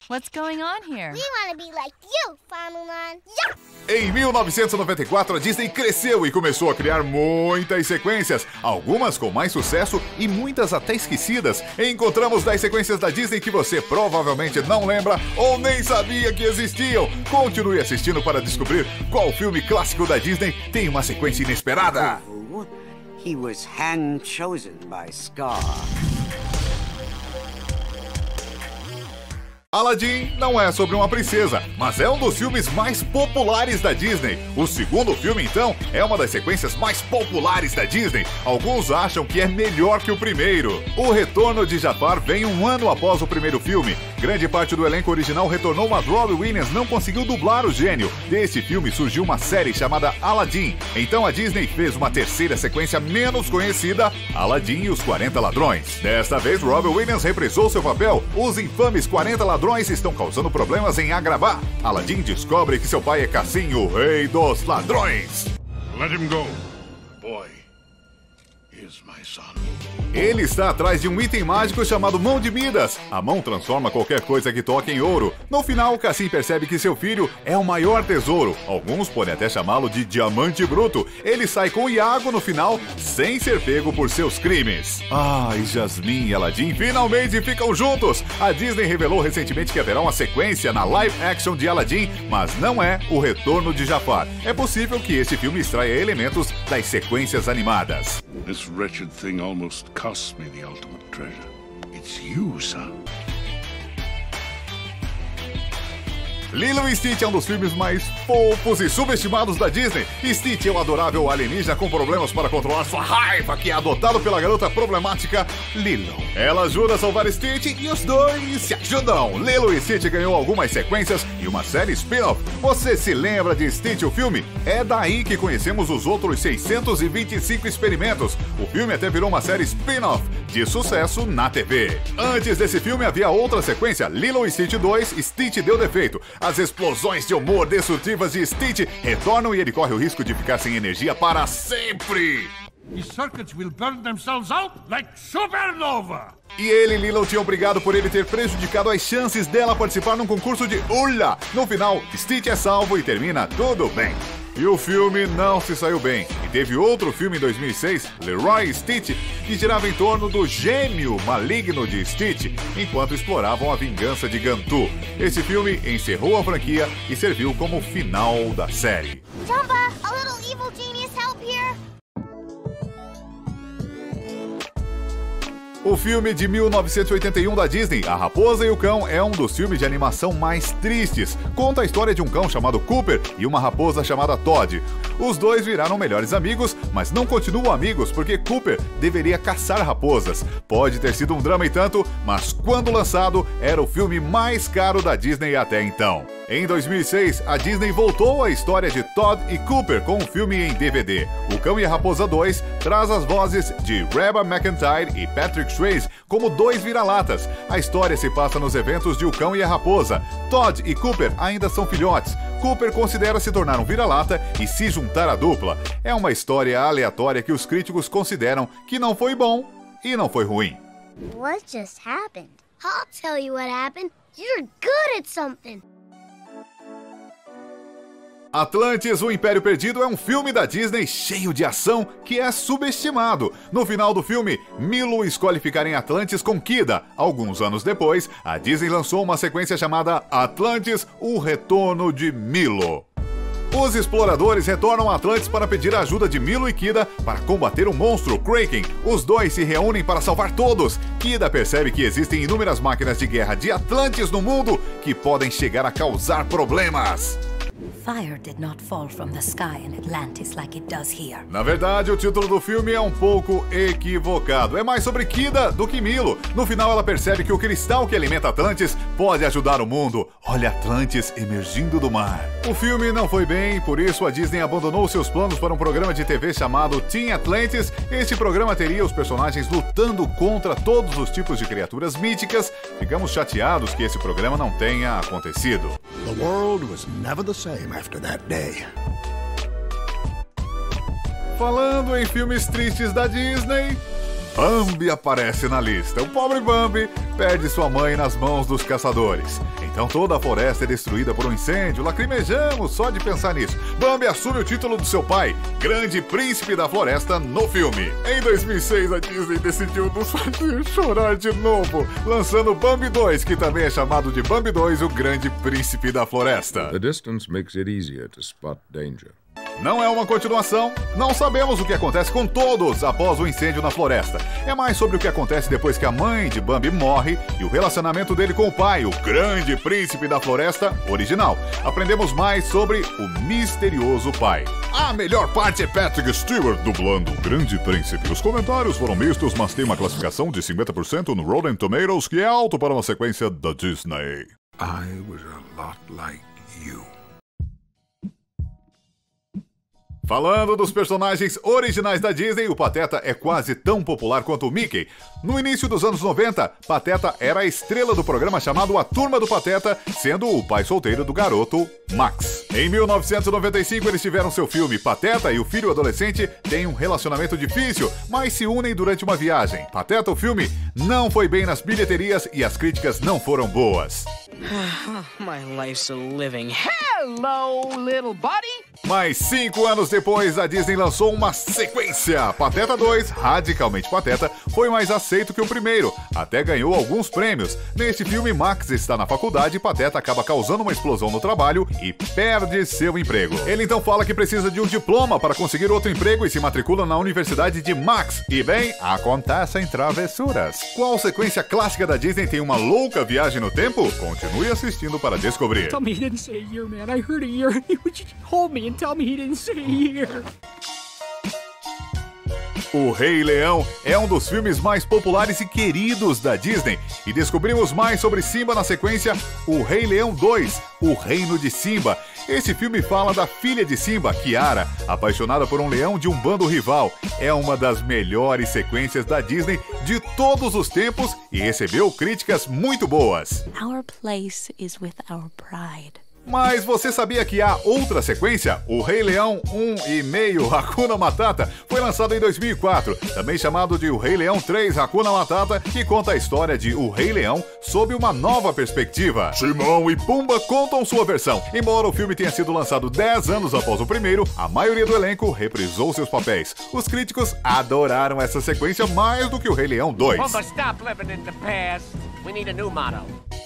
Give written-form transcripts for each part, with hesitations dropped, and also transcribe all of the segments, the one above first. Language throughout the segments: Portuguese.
What's going on here? We want to be like you, Farmland. Yeah! Em 1994, a Disney cresceu e começou a criar muitas sequências, algumas com mais sucesso e muitas até esquecidas. Encontramos 10 sequências da Disney que você provavelmente não lembra ou nem sabia que existiam. Continue assistindo para descobrir qual filme clássico da Disney tem uma sequência inesperada. He was hand-chosen by Scar. Aladdin não é sobre uma princesa, mas é um dos filmes mais populares da Disney. O segundo filme, então, é uma das sequências mais populares da Disney. Alguns acham que é melhor que o primeiro. O Retorno de Jafar vem um ano após o primeiro filme. Grande parte do elenco original retornou, mas Robbie Williams não conseguiu dublar o gênio. Desse filme surgiu uma série chamada Aladdin. Então a Disney fez uma terceira sequência menos conhecida, Aladdin e os 40 Ladrões. Desta vez, Robbie Williams reprisou seu papel. Os infames 40 ladrões estão causando problemas em Agrabah. Aladdin descobre que seu pai é Cassim, o rei dos ladrões. Let him go. Boy is my son. Ele está atrás de um item mágico chamado Mão de Midas. A mão transforma qualquer coisa que toque em ouro. No final, Cassim percebe que seu filho é o maior tesouro. Alguns podem até chamá-lo de diamante bruto. Ele sai com Iago no final, sem ser pego por seus crimes. E Jasmine e Aladdin finalmente ficam juntos. A Disney revelou recentemente que haverá uma sequência na live action de Aladdin, mas não é o Retorno de Jafar. É possível que este filme extraia elementos das sequências animadas. This wretched thing almost cost me the ultimate treasure. It's you, son. Lilo e Stitch é um dos filmes mais fofos e subestimados da Disney. Stitch é um adorável alienígena com problemas para controlar sua raiva, que é adotado pela garota problemática Lilo. Ela ajuda a salvar Stitch e os dois se ajudam. Lilo e Stitch ganhou algumas sequências e uma série spin-off. Você se lembra de Stitch, o filme? É daí que conhecemos os outros 625 experimentos. O filme até virou uma série spin-off de sucesso na TV. Antes desse filme havia outra sequência, Lilo e Stitch 2, Stitch deu defeito. As explosões de humor destrutivas de Stitch retornam e ele corre o risco de ficar sem energia para sempre. His circuits will burn themselves out like supernova. E ele e Lilo tinham brigado por ele ter prejudicado as chances dela participar num concurso de hula. No final, Stitch é salvo e termina tudo bem. E o filme não se saiu bem. E teve outro filme em 2006, Leroy e Stitch, que girava em torno do gêmeo maligno de Stitch, enquanto exploravam a vingança de Gantu. Esse filme encerrou a franquia e serviu como final da série. Jumba, a little evil genius help here. O filme de 1981 da Disney, A Raposa e o Cão, é um dos filmes de animação mais tristes. Conta a história de um cão chamado Cooper e uma raposa chamada Todd. Os dois viraram melhores amigos, mas não continuam amigos porque Cooper deveria caçar raposas. Pode ter sido um drama e tanto, mas quando lançado, era o filme mais caro da Disney até então. Em 2006, a Disney voltou à história de Todd e Cooper com um filme em DVD. O Cão e a Raposa 2 traz as vozes de Reba McEntire e Patrick Swayze como dois vira-latas. A história se passa nos eventos de O Cão e a Raposa. Todd e Cooper ainda são filhotes. Cooper considera se tornar um vira-lata e se juntar à dupla. É uma história aleatória que os críticos consideram que não foi bom e não foi ruim. What just happened? I'll tell you what happened. You're good at something. Atlantis, o Império Perdido é um filme da Disney cheio de ação que é subestimado. No final do filme, Milo escolhe ficar em Atlantis com Kida. Alguns anos depois, a Disney lançou uma sequência chamada Atlantis, o Retorno de Milo. Os exploradores retornam a Atlantis para pedir a ajuda de Milo e Kida para combater o monstro Kraken. Os dois se reúnem para salvar todos. Kida percebe que existem inúmeras máquinas de guerra de Atlantis no mundo que podem chegar a causar problemas. Fire did not fall from the sky in Atlantis like it does here. Na verdade, o título do filme é um pouco equivocado. É mais sobre Kida do que Milo. No final, ela percebe que o cristal que alimenta Atlantis pode ajudar o mundo. Olha Atlantis emergindo do mar. O filme não foi bem, por isso a Disney abandonou seus planos para um programa de TV chamado Teen Atlantis. Este programa teria os personagens lutando contra todos os tipos de criaturas míticas. Ficamos chateados que esse programa não tenha acontecido. The world was never the same after that day. Falando em filmes tristes da Disney, Bambi aparece na lista. O pobre Bambi perde sua mãe nas mãos dos caçadores. Então toda a floresta é destruída por um incêndio. Lacrimejamos só de pensar nisso. Bambi assume o título do seu pai, Grande Príncipe da Floresta, no filme. Em 2006, a Disney decidiu nos fazer chorar de novo, lançando Bambi 2, que também é chamado de Bambi 2, o Grande Príncipe da Floresta. The distance makes it easier to spot danger. Não é uma continuação, não sabemos o que acontece com todos após o incêndio na floresta. É mais sobre o que acontece depois que a mãe de Bambi morre e o relacionamento dele com o pai, o Grande Príncipe da Floresta original. Aprendemos mais sobre o misterioso pai. A melhor parte é Patrick Stewart dublando o Grande Príncipe. Os comentários foram mistos, mas tem uma classificação de 50% no Rotten Tomatoes, que é alto para uma sequência da Disney. I was a lot like you. Falando dos personagens originais da Disney, o Pateta é quase tão popular quanto o Mickey. No início dos anos 90, Pateta era a estrela do programa chamado A Turma do Pateta, sendo o pai solteiro do garoto Max. Em 1995, eles tiveram seu filme. Pateta e o filho adolescente têm um relacionamento difícil, mas se unem durante uma viagem. Pateta, o filme, não foi bem nas bilheterias e as críticas não foram boas. My life's a living. Hello, little buddy! Mas 5 anos depois, a Disney lançou uma sequência. Pateta 2, Radicalmente Pateta, foi mais aceito que o primeiro, até ganhou alguns prêmios. Neste filme, Max está na faculdade e Pateta acaba causando uma explosão no trabalho e perde seu emprego. Ele então fala que precisa de um diploma para conseguir outro emprego e se matricula na Universidade de Max. E bem, acontecem travessuras. Qual sequência clássica da Disney tem uma louca viagem no tempo? Continue assistindo para descobrir. Tell me he didn't say a year, man. I heard a year. Hold me and tell me he didn't say a year. O Rei Leão é um dos filmes mais populares e queridos da Disney. E descobrimos mais sobre Simba na sequência O Rei Leão 2, O Reino de Simba. Esse filme fala da filha de Simba, Kiara, apaixonada por um leão de um bando rival. É uma das melhores sequências da Disney de todos os tempos e recebeu críticas muito boas. Our place is with our pride. Mas você sabia que há outra sequência? O Rei Leão 1,5 Hakuna Matata foi lançado em 2004, também chamado de O Rei Leão 3 Hakuna Matata, que conta a história de O Rei Leão sob uma nova perspectiva. Timão e Pumba contam sua versão. Embora o filme tenha sido lançado 10 anos após o primeiro, a maioria do elenco reprisou seus papéis. Os críticos adoraram essa sequência mais do que O Rei Leão 2. Pumba, stop living in the past. We need a new motto.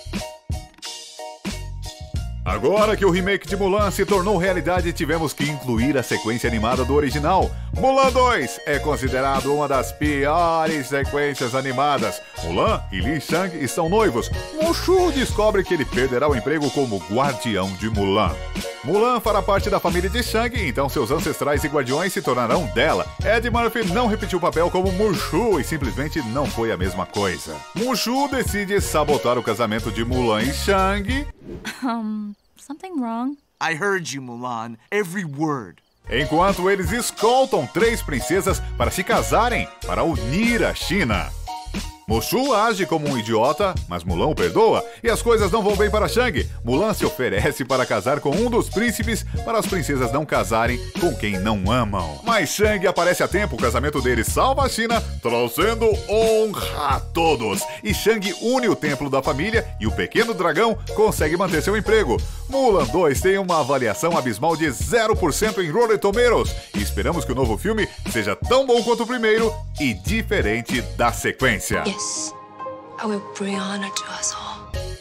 Agora que o remake de Mulan se tornou realidade, tivemos que incluir a sequência animada do original. Mulan 2 é considerado uma das piores sequências animadas. Mulan e Li Shang estão noivos. Mushu descobre que ele perderá o emprego como guardião de Mulan. Mulan fará parte da família de Shang, então seus ancestrais e guardiões se tornarão dela. Ed Murphy não repetiu o papel como Mushu e simplesmente não foi a mesma coisa. Mushu decide sabotar o casamento de Mulan e Shang. Something wrong? I heard you, Mulan. Every word. Enquanto eles escoltam 3 princesas para se casarem, para unir a China. Mushu age como um idiota, mas Mulan o perdoa e as coisas não vão bem para Shang. Mulan se oferece para casar com um dos príncipes para as princesas não casarem com quem não amam. Mas Shang aparece a tempo, o casamento dele salva a China, trazendo honra a todos. E Shang une o templo da família e o pequeno dragão consegue manter seu emprego. Mulan 2 tem uma avaliação abismal de 0% em Rotten Tomatoes e esperamos que o novo filme seja tão bom quanto o primeiro e diferente da sequência. Yes, I will bring honor to us all.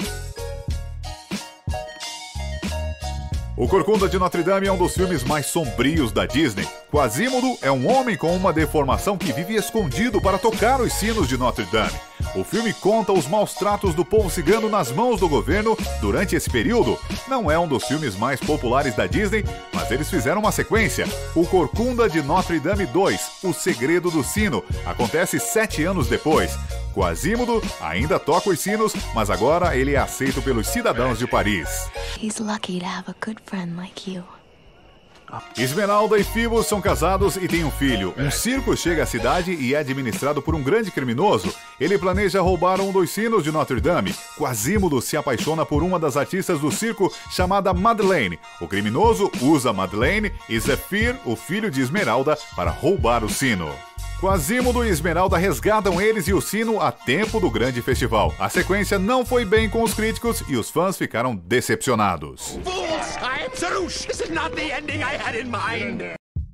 O Corcunda de Notre Dame é um dos filmes mais sombrios da Disney. Quasimodo é um homem com uma deformação que vive escondido para tocar os sinos de Notre Dame. O filme conta os maus tratos do povo cigano nas mãos do governo durante esse período. Não é um dos filmes mais populares da Disney, mas eles fizeram uma sequência. O Corcunda de Notre Dame 2, O Segredo do Sino, acontece 7 anos depois. Quasimodo ainda toca os sinos, mas agora ele é aceito pelos cidadãos de Paris. He's lucky to have a good friend like you. Esmeralda e Phoebus são casados e têm um filho. Um circo chega à cidade e é administrado por um grande criminoso. Ele planeja roubar um dos sinos de Notre Dame. Quasimodo se apaixona por uma das artistas do circo chamada Madeleine. O criminoso usa Madeleine e Zephyr, o filho de Esmeralda, para roubar o sino. Quasimodo e Esmeralda resgatam eles e o sino a tempo do grande festival. A sequência não foi bem com os críticos e os fãs ficaram decepcionados. Fools! I am Zerush! This is not the ending I had in mind!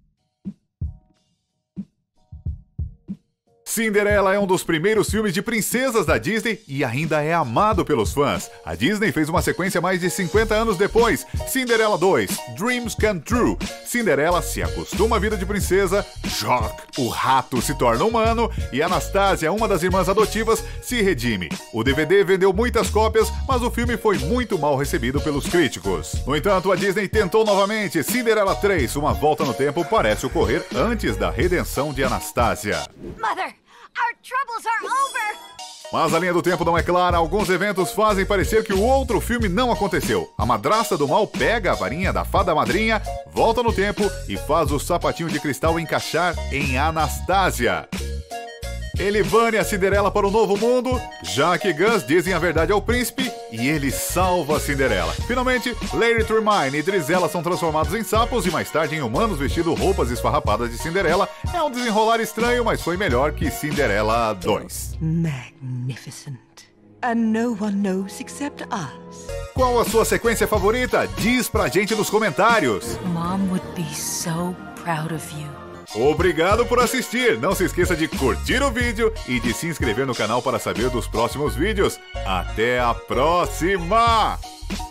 Cinderela é um dos primeiros filmes de princesas da Disney e ainda é amado pelos fãs. A Disney fez uma sequência mais de 50 anos depois, Cinderela 2, Dreams Come True. Cinderela se acostuma à vida de princesa, Jock, o rato, se torna humano e Anastasia, uma das irmãs adotivas, se redime. O DVD vendeu muitas cópias, mas o filme foi muito mal recebido pelos críticos. No entanto, a Disney tentou novamente. Cinderela 3, Uma Volta no Tempo, parece ocorrer antes da redenção de Anastasia. Mother, our troubles are over! Mas a linha do tempo não é clara, alguns eventos fazem parecer que o outro filme não aconteceu. A madrasta do mal pega a varinha da fada madrinha, volta no tempo e faz o sapatinho de cristal encaixar em Anastasia. Ele bane a Cinderela para o novo mundo, Jack e Gus dizem a verdade ao príncipe e ele salva a Cinderela. Finalmente, Lady Tremaine e Drizella são transformados em sapos e mais tarde em humanos vestindo roupas esfarrapadas de Cinderela. É um desenrolar estranho, mas foi melhor que Cinderela 2. Magnificent. And no one knows except us. Qual a sua sequência favorita? Diz pra gente nos comentários. Mom would be so proud of you. Obrigado por assistir. Não se esqueça de curtir o vídeo e de se inscrever no canal para saber dos próximos vídeos. Até a próxima!